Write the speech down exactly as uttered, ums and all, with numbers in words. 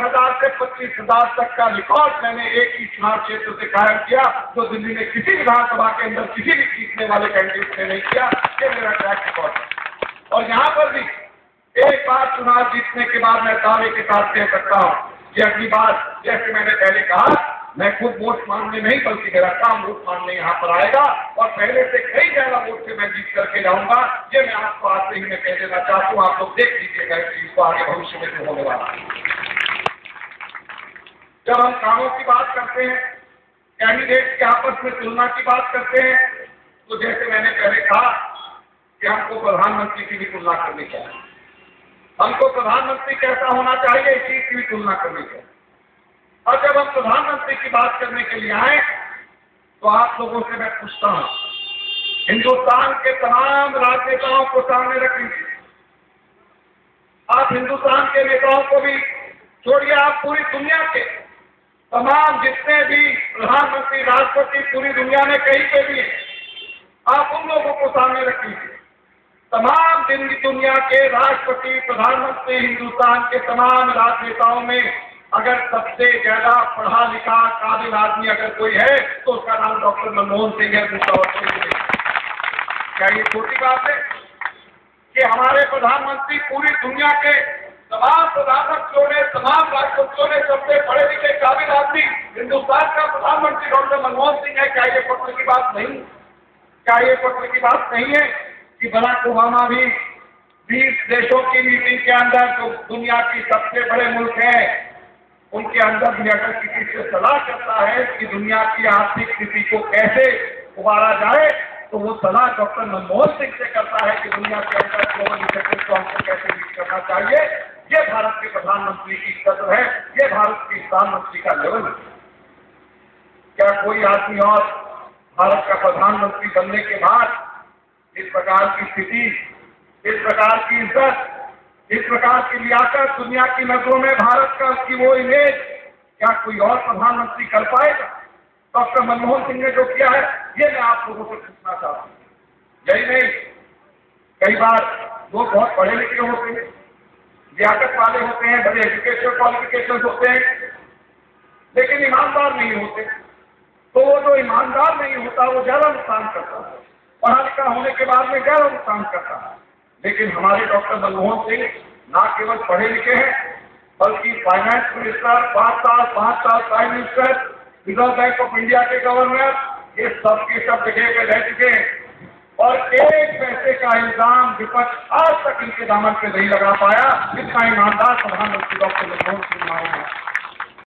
हजार से पच्चीस हजार तक का रिकॉर्ड मैंने एक ही चुनाव क्षेत्र से कायम किया, जो दिल्ली में किसी विधानसभा के अंदर किसी भी जीतने वाले कैंडिडेट ने नहीं किया। ये मेरा ट्रैक रिकॉर्ड है। और यहाँ पर भी एक बार चुनाव जीतने के बाद मैं दावे के साथ कह सकता हूँ कि अगली बार, जैसे मैंने पहले कहा, मैं खुद वोट मांगने नहीं बल्कि मेरा काम वोट मांगने यहाँ पर आएगा और पहले से कई ज्यादा वोट से मैं जीत करके जाऊंगा। ये मैं आपको आज से ही मैं कह देना चाहता हूँ। आप लोग देख लीजिएगा इस चीज को आगे भविष्य में जो होने वाला है। जब हम कामों की बात करते हैं, कैंडिडेट के आपस में तुलना की बात करते हैं, तो जैसे मैंने पहले कहा कि हमको प्रधानमंत्री की भी तुलना करनी चाहिए, हमको प्रधानमंत्री कैसा होना चाहिए इस चीज की भी तुलना करनी चाहिए। और जब हम प्रधानमंत्री की बात करने के लिए आए तो आप लोगों से मैं पूछता हूं, हिंदुस्तान के तमाम राजनेताओं को सामने रख लीजिए। आप हिंदुस्तान के नेताओं को भी छोड़िए, आप पूरी दुनिया के तमाम जितने भी प्रधानमंत्री, राष्ट्रपति पूरी दुनिया में कहीं पे भी हैं, आप उन लोगों को सामने रख लीजिए। तमाम दिन दुनिया के राष्ट्रपति, प्रधानमंत्री, हिंदुस्तान के तमाम राजनेताओं में अगर सबसे ज्यादा पढ़ा लिखा काबिल आदमी अगर कोई है तो उसका नाम डॉक्टर मनमोहन सिंह है। दूसरा और कोई नहीं। क्या ये छोटी बात है कि हमारे प्रधानमंत्री पूरी दुनिया के तमाम प्रधानमंत्रियों ने, तमाम राष्ट्रपतियों ने सबसे पढ़े लिखे काबिल आदमी हिंदुस्तान का प्रधानमंत्री डॉक्टर मनमोहन सिंह है? क्या ये फख्र की बात नहीं? क्या ये फख्र की बात नहीं है कि बराक ओबामा भी बीस देशों की मीटिंग के अंदर, जो दुनिया की सबसे बड़े मुल्क है, उनके अंदर भी अगर किसी से सलाह करता है कि दुनिया की आर्थिक स्थिति को कैसे उबारा जाए, तो वो सलाह डॉक्टर मनमोहन सिंह से करता है कि दुनिया के अंदर ग्लोबल इफेक्ट को हमको कैसे लीड करना चाहिए। ये भारत के प्रधानमंत्री की कदर है, ये भारत के प्रधानमंत्री का लेवल है। क्या कोई आदमी और भारत का प्रधानमंत्री बनने के बाद इस प्रकार की स्थिति, इस प्रकार की इज्जत, इस प्रकार की लियाकत दुनिया की नजरों में भारत का उसकी वो इमेज, क्या कोई और प्रधानमंत्री कर पाएगा? डॉक्टर मनमोहन सिंह ने जो किया है, ये मैं आप लोगों से पूछना चाहता हूँ। यही नहीं, कई बार लोग बहुत पढ़े लिखे होते हैं, लियाकत वाले होते हैं, बड़े एजुकेशनल क्वालिफिकेशन होते हैं, लेकिन ईमानदार नहीं होते। तो वो जो ईमानदार नहीं होता वो ज्यादा नुकसान करता है, पढ़ा लिखा होने के बाद में ज्यादा नुकसान करता है। लेकिन हमारे डॉक्टर मनमोहन सिंह ना केवल पढ़े लिखे हैं, बल्कि फाइनेंस मिनिस्टर, पांच साल पांच साल prime minister, Reserve Bank of India के गवर्नर, ये सब के सब जगह पे रह चुके हैं और एक पैसे का इल्जाम विपक्ष आज तक इनके दामन पे नहीं लगा पाया। इतना ईमानदार प्रधानमंत्री